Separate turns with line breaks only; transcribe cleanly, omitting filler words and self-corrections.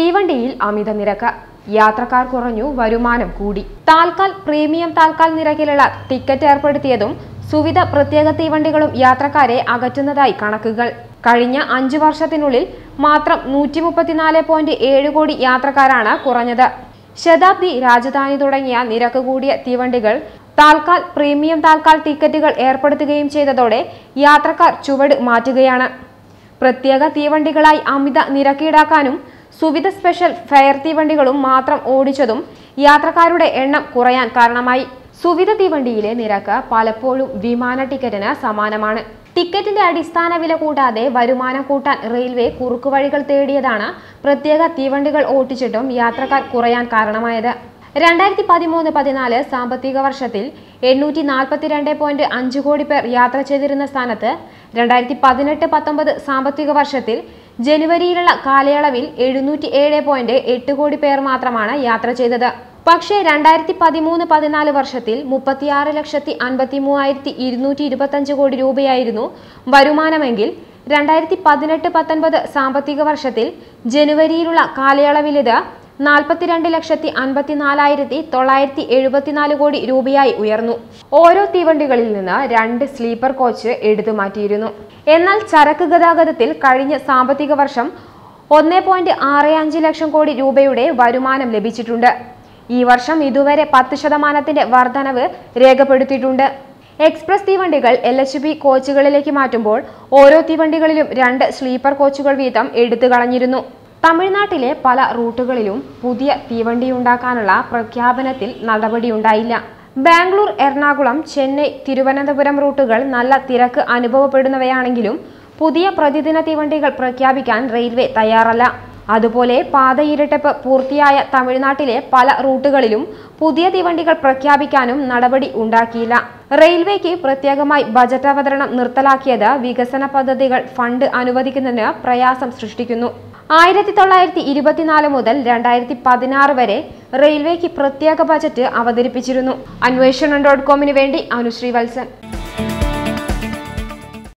തീവണ്ടിയിൽ അമിത നിരക്ക്, യാത്രക്കാർ കുറഞ്ഞു, വരുമാനം കൂടി. താൽക്കാൽ, പ്രീമിയം താൽക്കാൽ നിരക്കിലുള്ള ടിക്കറ്റ് ഏർപ്പെടുത്തിയതും സുവിധ പ്രത്യേക തീവണ്ടികളും യാത്രക്കാരെ അകറ്റുന്നതായി കണക്കുകൾ. കഴിഞ്ഞ 5 വർഷത്തിനുള്ളിൽ മാത്രം 134.7 കോടി യാത്രക്കാരാണ് കുറഞ്ഞത്. ശതാബ്ദി, രാജധാനി തുടങ്ങിയ നിരക്ക് കൂടിയ തീവണ്ടികൾ താൽക്കാൽ, പ്രീമിയം താൽക്കാൽ ടിക്കറ്റുകൾ ഏർപ്പെടുത്തുകയും ചെയ്തതോടെ യാത്രക്കാർ ചുവട് മാറ്റുകയാണ്. പ്രത്യേക തീവണ്ടികളായി അമിത നിരക്ക് ഈടാക്കാനും സുവിധ സ്പെഷ്യൽ ഫെയർ തീവണ്ടികളും മാത്രം ഓടിച്ചതും യാത്രക്കാരുടെ എണ്ണം കുറയാൻ കാരണമായി. സുവിധ തീവണ്ടിയിലെ നിരക്ക് പലപ്പോഴും വിമാന ടിക്കറ്റിന് സമാനമാണ്. ടിക്കറ്റിന്റെ അടിസ്ഥാന വില കൂടാതെ വരുമാനം കൂട്ടാൻ റെയിൽവേ കുറുക്കുവഴികൾ തേടിയതാണ് പ്രത്യേക തീവണ്ടികൾ ഓടിച്ചിട്ടും യാത്രക്കാർ കുറയാൻ കാരണമായത്. 2013-14 സാമ്പത്തിക വർഷത്തിൽ 842.5 കോടി പേർ യാത്ര ചെയ്തിരുന്ന സ്ഥാനത്ത് 2018-19 സാമ്പത്തിക വർഷത്തിൽ ജനുവരിയിലുള്ള കാലയളവിൽ 707.8 കോടി പേർ മാത്രമാണ് യാത്ര ചെയ്തത്. പക്ഷേ 2013-14 വർഷത്തിൽ 36,53,225 കോടി രൂപയായിരുന്നു വരുമാനമെങ്കിൽ 2018-19 സാമ്പത്തിക വർഷത്തിൽ ജനുവരിയിലുള്ള കാലയളവിൽ ഇത് 42,54,974 കോടി രൂപയായി ഉയർന്നു. ഓരോ തീവണ്ടികളിൽ നിന്ന് 2 സ്ലീപ്പർ കോച്ച് എടുത്തു മാറ്റിയിരുന്നു. എന്നാൽ ചരക്ക് ഗതാഗതത്തിൽ കഴിഞ്ഞ സാമ്പത്തിക വർഷം 1.65 ലക്ഷം കോടി രൂപയുടെ വരുമാനം ലഭിച്ചിട്ടുണ്ട്. ഈ വർഷം ഇതുവരെ 10% വർധനവ് രേഖപ്പെടുത്തിയിട്ടുണ്ട്. എക്സ്പ്രസ് തീവണ്ടികൾ LHB കോച്ചുകളിലേക്ക് മാറ്റുമ്പോൾ ഓരോ തീവണ്ടികളിലും 2 സ്ലീപ്പർ കോച്ചുകൾ വീതം എടുത്തു കളഞ്ഞിരുന്നു. തമിഴ്നാട്ടിലെ പല റൂട്ടുകളിലും പുതിയ തീവണ്ടിയുണ്ടാക്കാനുള്ള പ്രഖ്യാപനത്തിൽ നടപടിയുണ്ടായില്ല. ബാംഗ്ലൂർ, എറണാകുളം, ചെന്നൈ, തിരുവനന്തപുരം റൂട്ടുകൾ നല്ല തിരക്ക് അനുഭവപ്പെടുന്നവയാണെങ്കിലും പുതിയ പ്രതിദിന തീവണ്ടികൾ പ്രഖ്യാപിക്കാൻ റെയിൽവേ തയ്യാറല്ല. അതുപോലെ പാത ഇരട്ടപ്പ് പൂർത്തിയായ തമിഴ്നാട്ടിലെ പല റൂട്ടുകളിലും പുതിയ തീവണ്ടികൾ പ്രഖ്യാപിക്കാനും നടപടി ഉണ്ടാക്കിയില്ല. റെയിൽവേക്ക് പ്രത്യേകമായി ബജറ്റ് അവതരണം നിർത്തലാക്കിയത് വികസന പദ്ധതികൾ ഫണ്ട് അനുവദിക്കുന്നതിന് പ്രയാസം സൃഷ്ടിക്കുന്നു. 1924 മുതൽ 2016 വരെ റെയിൽവേക്ക് പ്രത്യേക ബജറ്റ് അവതരിപ്പിച്ചിരുന്നു. അന്വേഷണം.com വേണ്ടി അനുശ്രീ വത്സൻ.